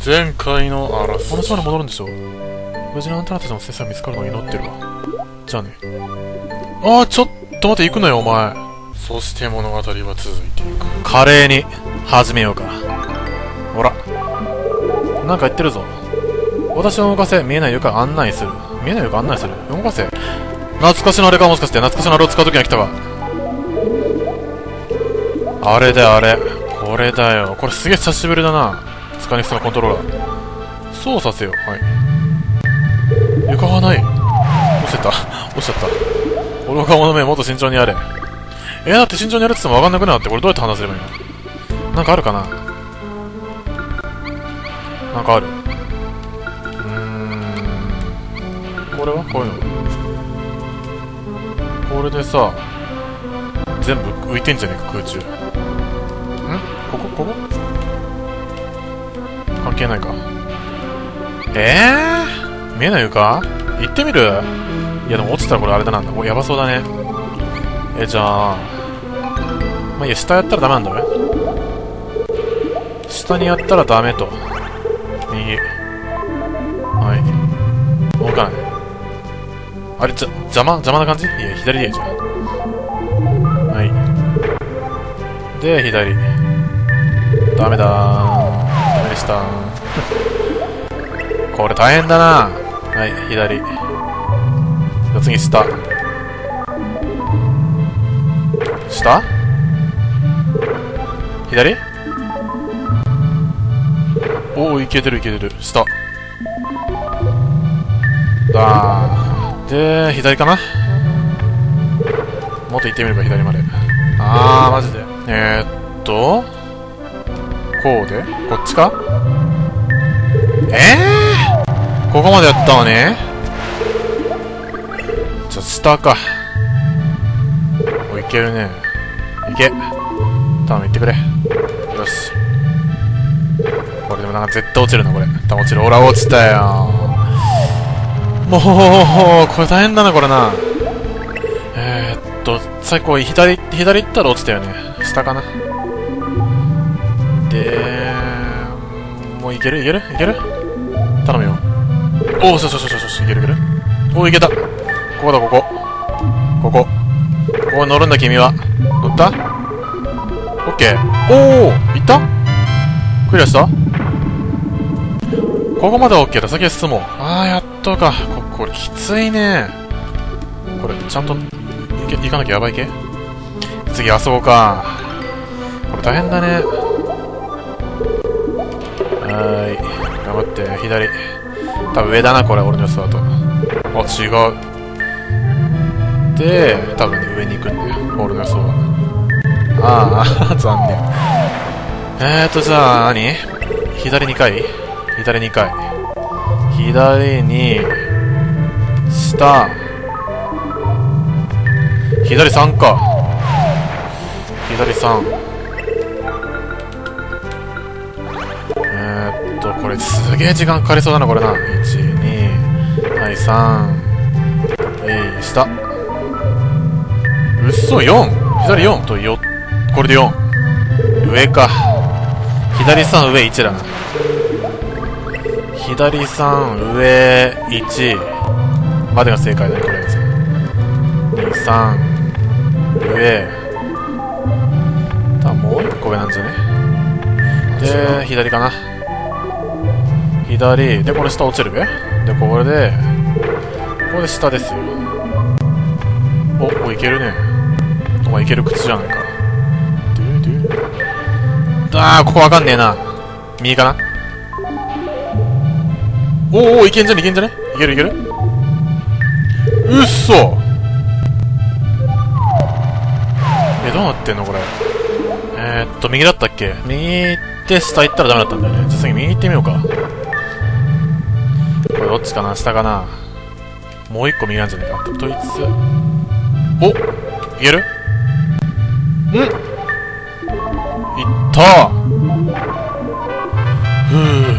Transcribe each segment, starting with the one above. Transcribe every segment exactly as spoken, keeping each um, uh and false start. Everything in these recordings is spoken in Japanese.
前回のあらすじ。同じ場に戻るんでしょ。無事にあんたらたちの先生が見つかるのを祈ってるわ。じゃあね。ああ、ちょっと待って、行くなよ、お前。そして物語は続いていく。華麗に始めようか。ほら。なんか言ってるぞ。私を動かせ、見えない床案内する。見えない床案内する。動かせ。懐かしのあれか、もしかして。懐かしのあれを使う時が来たか。あれだよ、あれ。これだよ。これすげえ久しぶりだな。使いにくさのコントローラー。操作せよ。はい。床がない。落ちてた。落ちちゃった。愚か者め、もっと慎重にやれ。えー、だって慎重にやるって言っても分かんなくなって、これどうやって話せればいいの？なんかあるかな？なんかある。うーん。これはこういうの。これでさ、全部浮いてんじゃねえか、空中。ん？ここここ関係ないか。えー、見えない床？行ってみる？いやでも落ちたらこれあれだなんだ。もうやばそうだね。え、じゃあ、まあいいや、下やったらダメなんだね。下にやったらダメと。右。はい。動かない。あれ、じゃ、邪魔邪魔な感じ？いや、左でいいじゃん。はい。で、左。ダメだー。ダメでしたー。これ大変だな。はい、左。じゃあ次、下。下？左？おお、いけてるいけてる。下。だー。で、左かな？もっと行ってみれば左まで。あー、マジで。えーっと、こうでこっちか？えー、ここまでやったわね。じゃあ下か。お、いけるね。いけ。頼む、行ってくれ。よし。これでもなんか絶対落ちるな、これ。多分落ちる。ほら、落ちたよ。もう、これ大変だな、これな。えー、っと、最後、左、左行ったら落ちたよね。下かな。で、もういけるいけるいける頼むよ。おお、しょしょしょしょしょ、いけるいける。おお、いけた。ここだ、ここ。ここ。ここ乗るんだ、君は。乗った？オッケー。おお、行った？クリアした？ここまではオッケーだ。先へ進もう。あー、やっとか。こ、これきついね。これ、ちゃんと、いけ、行かなきゃやばいけ？次、あそこか。これ大変だね。はーい。頑張って、左。多分上だな、これ、俺の予想だと。あ、違う。で、多分ね、上に行くんだよ。俺の予想は。ああ、残念。えーと、じゃあ何、左にかい左にかい。左に、下。左さんか。左さん。えーっと、これすげえ時間かかりそうだな、これな。いち、に、はい、さん。えい、下。うっそ、よん。左よんとよ、これでよん。上か。左さん、上いちだな。左さん、上いちまでが正解だね、とりあえず。に、さん、上。多分もう一個上なんじゃね。で、左かな。左。で、これ下落ちるべ。で、これで、これで下ですよ。お、お、いけるね。お前いける口じゃないか。あー、ここわかんねえな。右かな。おーおー、いけんじゃねいけんじゃねいけるいける。うっそ。え、どうなってんのこれ。えーっと、右だったっけ。右行って下行ったらダメだったんだよね。じゃあ次右行ってみようか。これどっちかな、下かな。もう一個右なんじゃねえか。といつ。お、いける？ん？いったー。ふ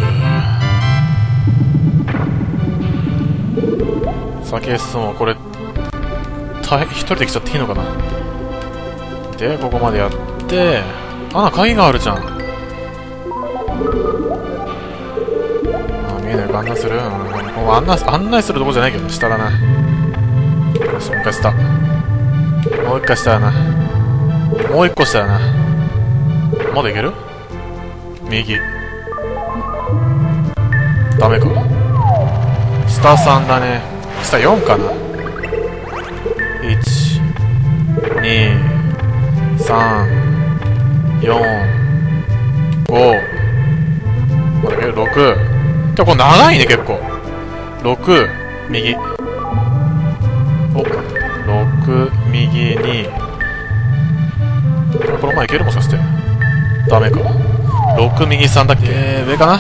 ぅ。先へ進もう。これ、大変、一人で来ちゃっていいのかな。で、ここまでやって、あ、鍵があるじゃん。 案内する、うん、もう案内、案内するとこじゃないけど、下だな。よし、もう一回下。もう一回下だな。もう一個下だな。まだいける？右。ダメか。下さんだね。下よんかな。いち、に、さん、よん、ご、まだいける？ ろく。でもこれ長いね、結構。ろく、右。お、ろく、右に。この前いける？もしかして。ダメか。ろく、右さんだっけ？えー、上かな？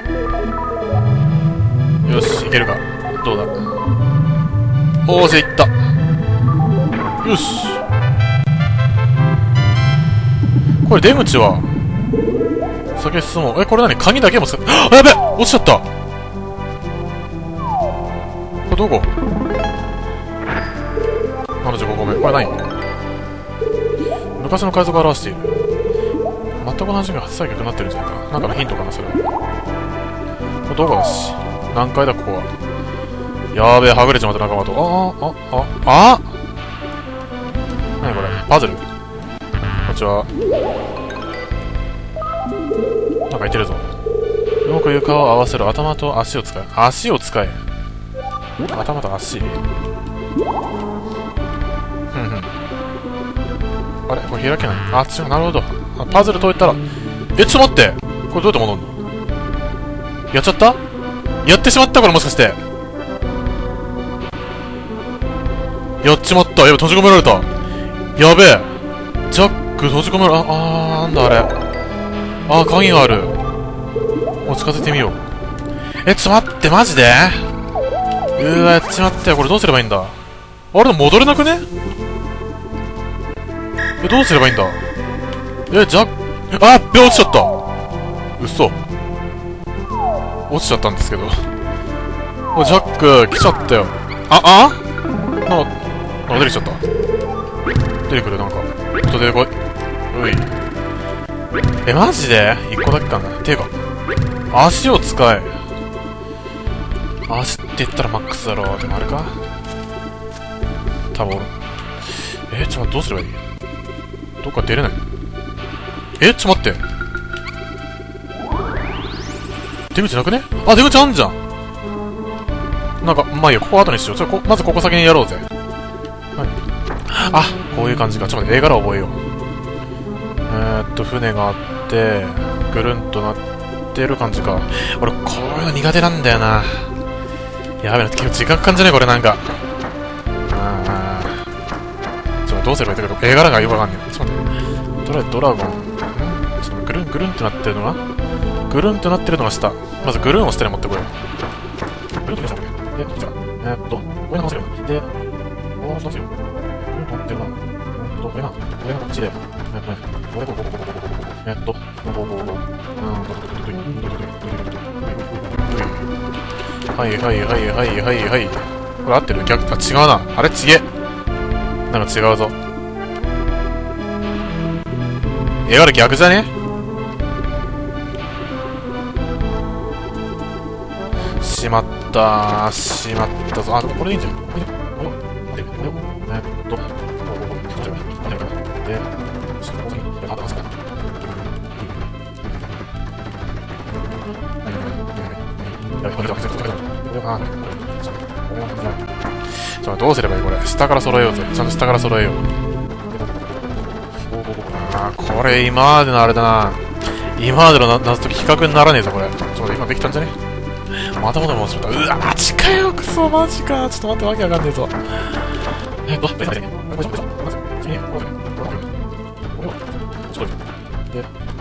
よし、いけるか。どうだ？おーし、いった。よし。これ出口は先進もう。え、これ何？鍵だけも使っ、あ、やべ！落ちちゃった！これどこ？ななじゅうごこめ。これ何？昔の海賊を表している。全く同じが初採脚になってるんじゃないかな。なんかのヒントかな、それは。これどこだし。何階だ、ここは。やーべえ、はぐれちまった仲間と。ああ、あ、あ、あなにこれ？パズル？こんにちは。なんか言ってるぞ。うまく床を合わせる。頭と足を使え。足を使え。頭と足。ふんふん。あれこれ開けない。あ、違う、なるほど。パズル解いたら。え、ちょっと待って。これどうやって戻るの？やっちゃった？やってしまった？これもしかして。やっちまった。やべ、閉じ込められた。やべえ。ジャック閉じ込められ、あ、あー、なんだあれ。あー、鍵がある。もう近づいてみよう。え、ちょっと待って、マジで？うーわ、やっちまったよ。これどうすればいいんだ？あれでも戻れなくね？え、どうすればいいんだ？え、ジャック、あっべ、落ちちゃった。嘘。落ちちゃったんですけど。お、ジャック、来ちゃったよ。あ、あなんか、なんか出てきちゃった。出てくる、なんか。ちょっと出てこい。うい。え、マジで？一個だけかな。ていうか、足を使え。足って言ったらマックスだろう。でもあれか？多分俺。え、ちょっと待って、どうすればいい？どっか出れない？え、ちょっと待って。出口なくね？あ、出口あんじゃん。なんか、まあいいよ、ここ後にしよう。ちょ、こ、まずここ先にやろうぜ。何？あ、こういう感じか。ちょっと待って、絵柄覚えよう。えーっと、船があって、ぐるんとなってる感じか。俺、こういうの苦手なんだよな。やべえな、結構時間かかんじゃねえこれ、なんか。あー。ちょっとどうすればいいんだけど、絵柄がよくわかんねえ。ちょっと待って。とりあえずドラゴン。んちょっとぐるんぐるんってなってるのがぐるんってなってるのが下。まずぐるんを下に持ってこいよ。ぐるんって下に持ってこい。で、こっちか。えーっと、これがますよ。で、おー、そうですよ。ぐるんとなってるな。えーっと、これが、これがこっちで。えーっとね、これ、これ、これ、これ、これ、えーっと、こう、こう、こう、こう。うーん、どどどどどどどどどどはいはいはいはいはいはい。これ合ってる？逆、あ、違うな。あれちげえ。なんか違うぞ。絵柄逆じゃね？しまったー、しまったぞ。あ、これでいいんじゃん。これで、これを、待って、これを、えーっと、こう、こう、こう、こっちが、待って、で、ちょっとここに、あ、あ、あ、そうか。やべ、これだ、これだ、これだ。これかな。これ、ちょっと、これは、これだ。ちょっとどうすればいいこれ。下から揃えようぜ。ちゃんと下から揃えよう。あー、これ今までのあれだな。今までの謎と比較にならねえぞ、これ。ちょっと待って、今できたんじゃね？またまた戻しまった。うわ、マジかよ、クソ、マジか。ちょっと待って、わけわかんねえぞ。えっと、ペンペンペン。これ、これ、これ、これ、次に、これ、これ、これ、これを、ちょっと、で、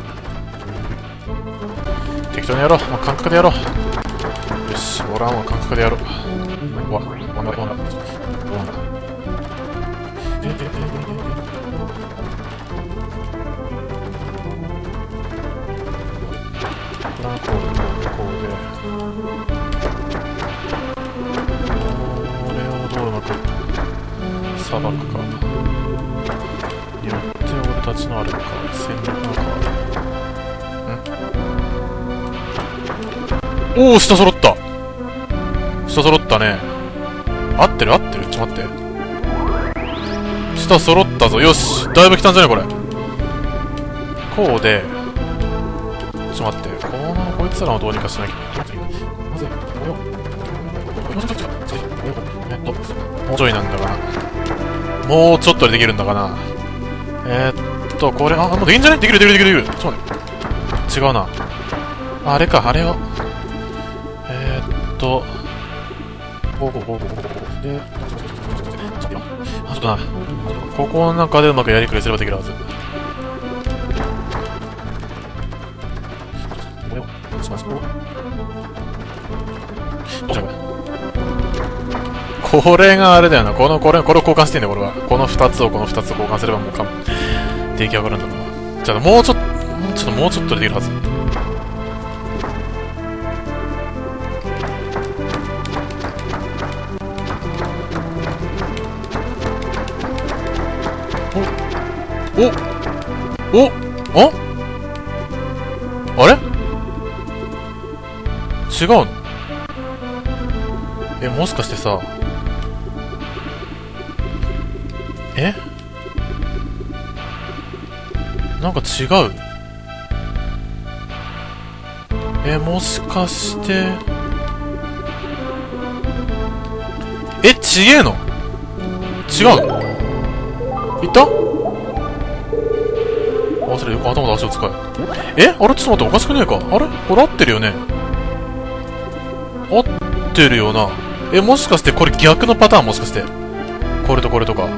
適当にやろう。もう感覚でやろう。よし、俺はもう感覚でやろう。うわ、ワンダ、ワンダ、ワンダ。で、で、で、で、で、で、これはこうで、こうで、こうで。これをどううまくさばくか。よって俺たちのあれか、戦略なのか。んおお、下揃った。 下揃ったね。合ってる合ってるちょっと待って。下揃ったぞ。よし。だいぶ来たんじゃねこれ。こうで、ちょっと待って。この、こいつらをどうにかしなきゃ。まず、これを。えっと、もうちょいなんだかな。もうちょっとでできるんだかな。えー、っと、これ、あ、もうできんじゃねできるできるできるできる。ちょっと待って。違うな。あ、あれか、あれを。えー、っと、こうこうこうこうこうこう。で、ちょっと、あ、ちょっとな。ここの中でうまくやりくりすればできるはず。これを、します。これがあれだよな。この、これ、これを交換してんだよ、これは。この二つをこの二つを交換すればもうかん、出来上がるんだな。じゃあ、もうちょっと、もうちょっと、もうちょっとでできるはず。おおおああれ違うのえ、もしかしてさ、えなんか違うえ、もしかして、え、ちげえの違うのいたあ、それよく頭と足を使え。えあれちょっと待って、おかしくねえかあれこれ合ってるよね合ってるよな。え、もしかしてこれ逆のパターンもしかして。これとこれとか。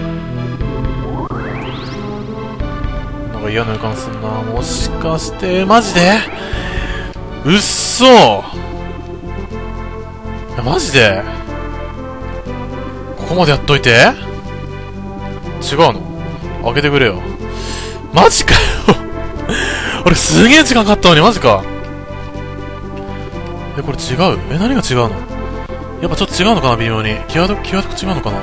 なんか嫌な予感すんな。もしかして、マジでうっそーえ、マジでここまでやっといて違うの開けてくれよ。マジかよ俺すげえ時間かかったのに、マジか。え、これ違うえ、何が違うのやっぱちょっと違うのかな微妙に。際どく、際どく違うのかな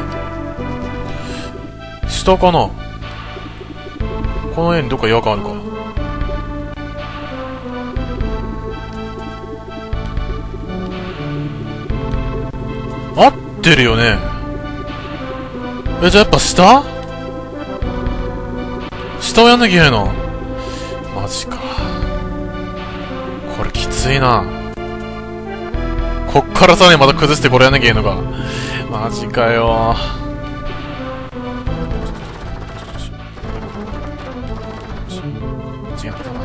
下かなこの絵にどっか違和感あるか合ってるよねえ、じゃあやっぱ下下をやんなきゃいけないのマジか。これきついな。こっからさらにまた崩してこれやんなきゃいけないのか。マジかよ。違ったな。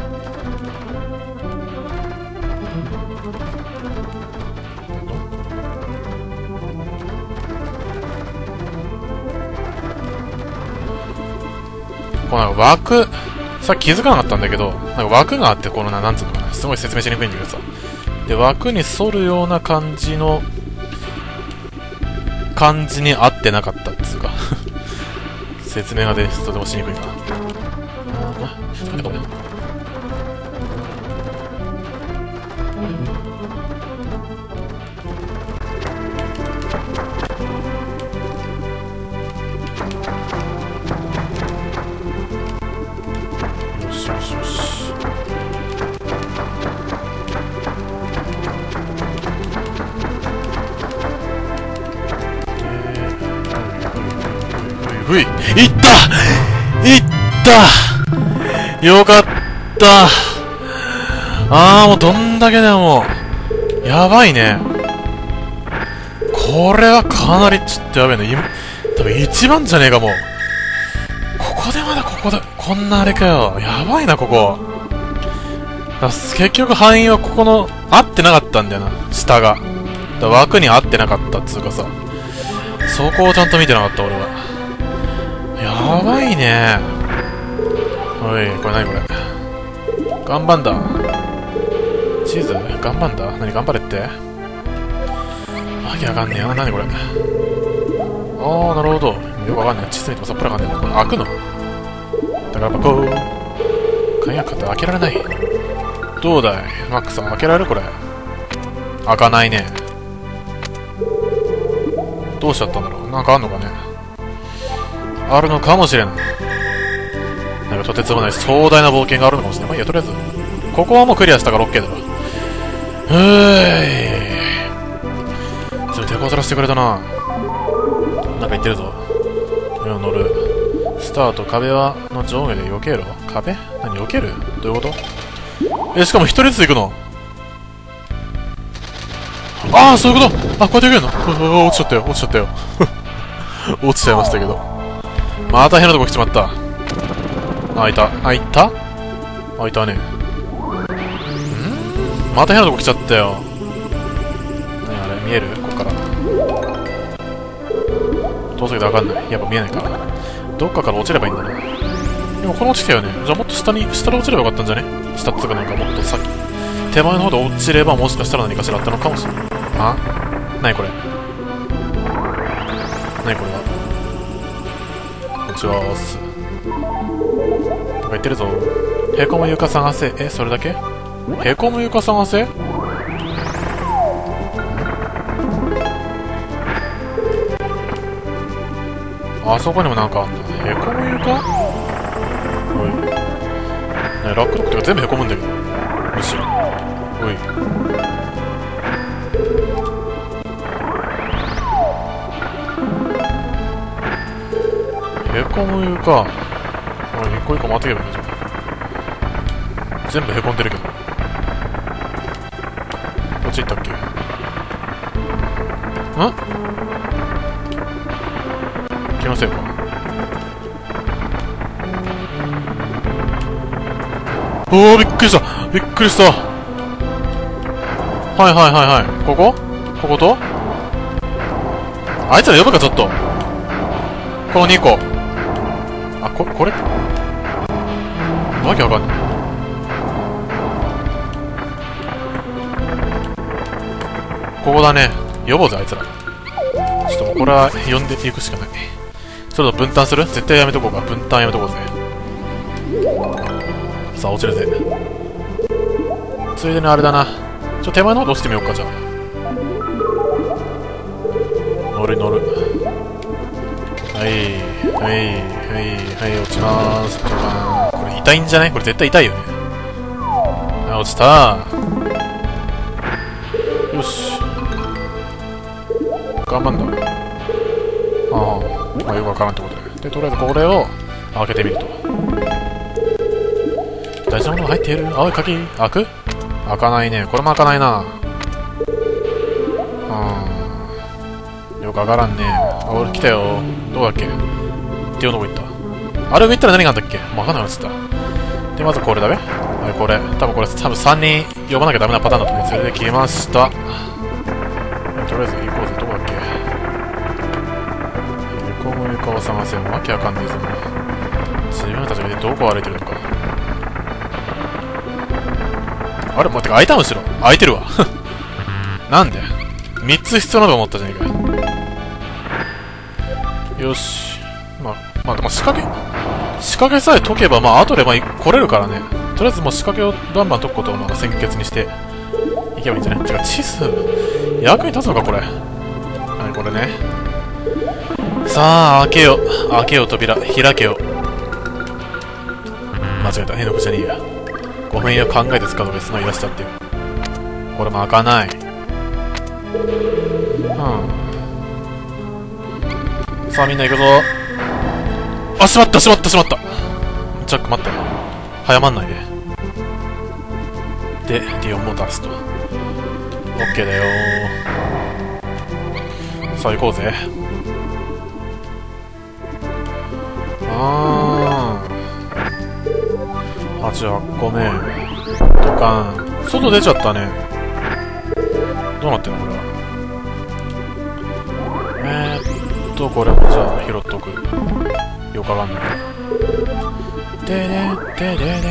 この枠、さっき気づかなかったんだけど、なんか枠があって、このな、なんつうのかな、すごい説明しにくいんだけどさ。で、枠に沿るような感じの、感じに合ってなかったっつうか。説明がで、とてもしにくいかな。ふい、いったいったよかったあーもうどんだけだよもう。やばいね。これはかなりちょっとやべえね。多分一番じゃねえかもう。ここでまだここで、こんなあれかよ。やばいな、ここ。だ結局範囲はここの、合ってなかったんだよな、下が。だ枠に合ってなかったっつうかさ。そこをちゃんと見てなかった、俺は。やばいね。おい、これ何これ。頑張んだ。チーズ頑張んだ何頑張れってわけわかんねえな。何これ。あー、なるほど。よくわかんねえ。地図見てもさっぱりわかんねえ。これ開くのだからやっぱこう。鍵がかかって開けられない。どうだいマックさん、開けられるこれ。開かないね。どうしちゃったんだろうなんかあんのかねあるのかもしれない。なんかとてつもない壮大な冒険があるのかもしれない。まあいいや、とりあえず。ここはもうクリアしたから OK だろ。ふーい。 こずらしてくれたな。なんか言ってるぞ。今乗る。スタート、壁は、の上下で避けろ。壁何避けるどういうことえ、しかも一人ずつ行くのああ、そういうことあ、こうやって行けるの落ちちゃったよ、落ちちゃったよ。落ちちゃいましたけど。また変なとこ来ちまった。あ、いた。あ、いたあ、いたね。んまた変なとこ来ちゃったよ。何あれ見えるこっから。遠すぎてわかんない。やっぱ見えないか。どっかから落ちればいいんだな。でもこの落ちたよね。じゃあもっと下に、下で落ちればよかったんじゃね下っつうかなんかもっと先。手前の方で落ちればもしかしたら何かしらあったのかもしれない。あなにこれなにこれはこんにちはーす。とか言ってるぞ。へこむ床探せ。え、それだけへこむ床探せあそこにもなんかあんの。へこむ床おい。ね、ラックロックとか全部へこむんだけど。むしろ。おい。へこむ床。おい、一個一個回ってけばいいんじゃん。全部へこんでるけど。こっち行ったっけん気のせいか。おー、びっくりしたびっくりした。はいはいはいはい。こここことあいつら呼ぶか、ちょっと。このにこ。あ、こ、これわけわかんない。ここだね。呼ぼうぜ、あいつら。ちょっともうこれは呼んでいくしかない。それと分担する絶対やめとこうか。分担やめとこうぜ。さあ、落ちるぜ。ついでにあれだな。ちょ、手前の方で落ちてみようか、じゃあ。乗る乗る。はい、はい、はい、はい、落ちまーす。これ痛いんじゃないこれ絶対痛いよね。はい、落ちたー。よし。頑張んだ。ああ、まあよくわからんってことで。で、とりあえずこれを開けてみると。大事なものが入っている青い鍵開く開かないね。これも開かないな。うん。よくわからんね。あ、俺来たよ。どうだっけっていうとこ行った。あれ上行ったら何があったっけもうわかんなくなっちゃった。で、まずこれだべはい、これ。多分これ、多分さんにん呼ばなきゃダメなパターンだと思う。それで来ました。とりあえず行こうぜ。どこだっけへこむ床を探せ。もうわけわかんないぞ。自分たちがどこを歩いてるのか。あれ待ってか、開いたの後ろ。開いてるわ。なんでみっつ必要なと思ったじゃねえかよ。よし。まあ、まあでも仕掛け、仕掛けさえ解けば、まあ後でまあ来れるからね。とりあえずもう仕掛けをバンバン解くことをまあ先決にしていけばいいんじゃないてか、地図、役に立つのかこれ。はい、これね。さあ、開けよ。開けよ扉。開けよ。間違えた。変なことじゃねえや。ごめんよ、考えて使うの別の言い出しちゃってよ。これも開かない。うん。さあ、みんな行くぞ。あ、しまった、しまった、しまった。ちょっと待って。早まんないで。で、ディオンも出すと。オッケーだよー。さあ、行こうぜ。あー。はち、はちこめ。ドカン。外出ちゃったね。どうなってんのこれは。えーっと、これもじゃあ拾っとく。よくわかんない。でででででで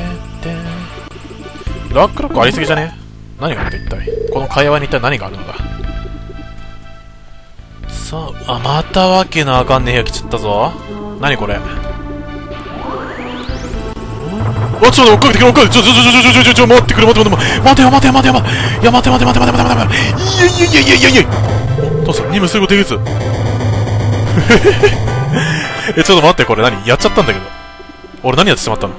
ラックロックありすぎじゃね何があって一体。この会話に一体何があるのだ。さあ、あ、またわけのわかんねえ部屋来ちゃったぞ。何これ。あ、ちょっと追っかけてくる、追っかけて、ちょ、ちょ、ちょ、ちょ、ちょ、ちょ、ちょ、ちょ、待ってくれ、待って、待って、待てよ、待てよ、待てよ、待てよ、いや、待て、待て、待て、待て、待て、待て、待て、いやいやいやいやいやいやどうした任務することできず。え、ちょっと待って、これ何やっちゃったんだけど。俺何やってしまったの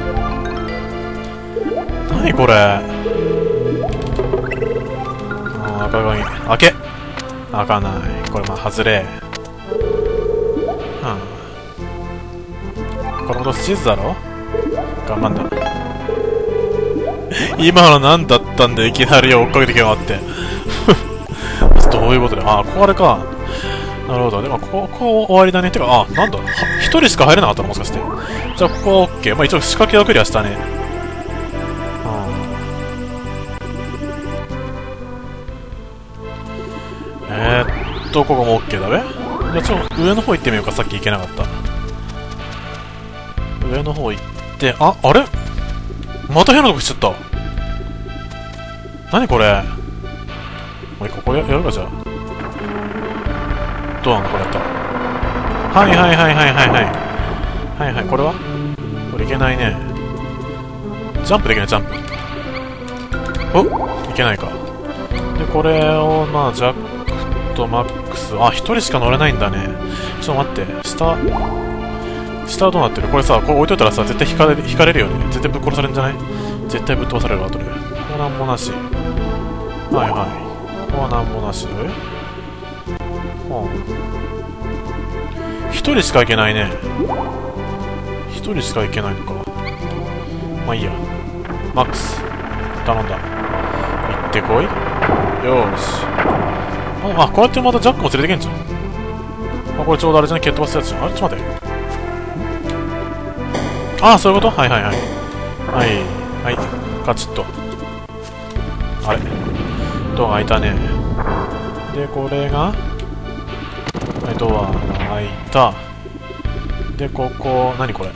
何これ。あー、赤髪。開け。 開かない。これまあ外れ。うん。これも地図だろ。頑張んだ。今の何だったんでいきなり追っかけてきやがって。どういうことだよ。あ、ここあれか。なるほど。でも、ここ、ここ終わりだね。てか、あ、なんだ。一人しか入れなかったのもしかして。じゃあ、ここは OK。まあ、一応仕掛けはクリアしたね。うん。えーっと、ここも OK だべ。じゃあ、ちょっと上の方行ってみようか。さっき行けなかった。上の方行って、あ、あれまた変なとこ来ちゃった。何これ。もう一個これやるか、じゃあ。どうなのこれやったら。はいはいはいはいはいはい。はいはい、これはこれいけないね。ジャンプできない、ジャンプ。おいけないか。で、これを、まあ、ジャックとマックス。あ、一人しか乗れないんだね。ちょっと待って。下、下はどうなってる？これさ、これ置いといたらさ、絶対引かれる、引かれるよね。絶対ぶっ殺されるんじゃない？絶対ぶっ飛ばされるわ、後で。ここなんもなし。はいはい。ここはなんもなし。えはあ、一人しか行けないね。一人しか行けないのか。まあいいや。マックス。頼んだ。行ってこい。よーし。あ、こうやってまたジャックも連れてけんじゃん。あ、これちょうどあれじゃない？蹴っ飛ばすやつじゃん。あれちょっと待って。ああ、そういうこと？はいはいはい。はい。はい。カチッと。あれ。ドアが開いたね。で、これが、はい、ドアが開いた。で、ここ、何これ。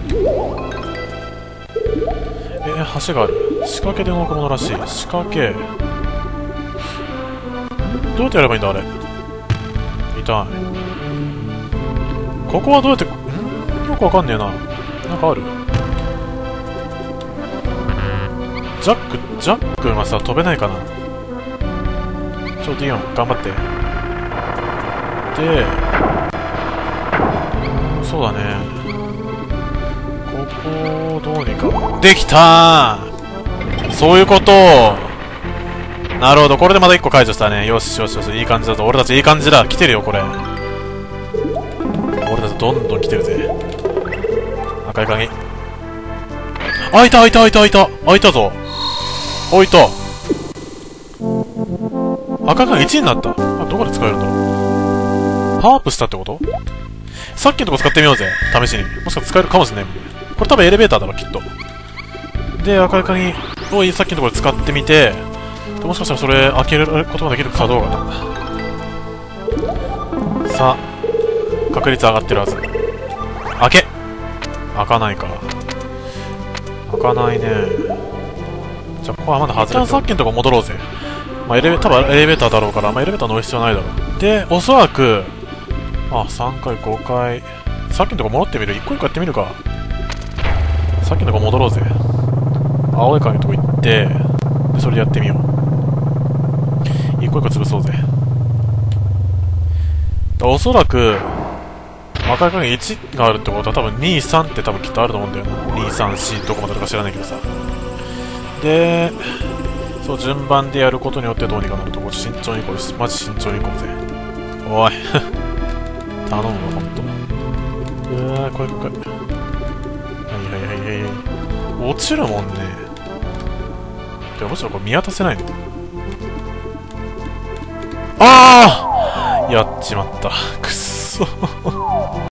えー、橋がある。仕掛けで動くものらしい。仕掛け。どうやってやればいいんだ、あれ。痛い。ここはどうやって、んよくわかんねえな。なんかある？ジャック、ジャックがさ、飛べないかな。ちょ、ディオン、頑張って。で、うん、そうだね。ここをどうにか。できたー！そういうことなるほど、これでまたいっこ解除したね。よしよしよし、いい感じだぞ。俺たちいい感じだ。来てるよ、これ。俺たちどんどん来てるぜ。赤い鍵。開いた開いた開いた開いた開いたぞ。開いた。赤い鍵いちになった。あ、どこで使えるんだろう。ハープしたってこと？さっきのとこ使ってみようぜ。試しに。もしかしたら使えるかもしれないもんね。これ多分エレベーターだろ、きっと。で、赤い鍵をさっきのところで使ってみて、もしかしたらそれ開けることができるかどうかな。さあ、確率上がってるはず。開け！開かないか。開かないね。じゃあ、ここはまだ外れて。さっきのとこ戻ろうぜ。まあ、エレベ、多分エレベーターだろうから、まあ、エレベーター乗る必要ないだろう。で、おそらく、あ、さんかい、ごかい。さっきのとこ戻ってみる？いっこいっこやってみるか。さっきのとこ戻ろうぜ。青い鍵のとこ行って、で、それでやってみよう。いっこいっこ潰そうぜ。おそらく、赤い鍵いちがあるってことは多分に、さんって多分きっとあると思うんだよな。に、さん、よんどこまであるか知らないけどさ。で、そう、順番でやることによってどうにかなるとこ。慎重に行こうし、マジ慎重に行こうぜ。おい。頼むわ、ほんと。うわー、これこれ。はいはいはいはい。落ちるもんね。でもむしろこれ見渡せないの。ああやっちまった。くっそ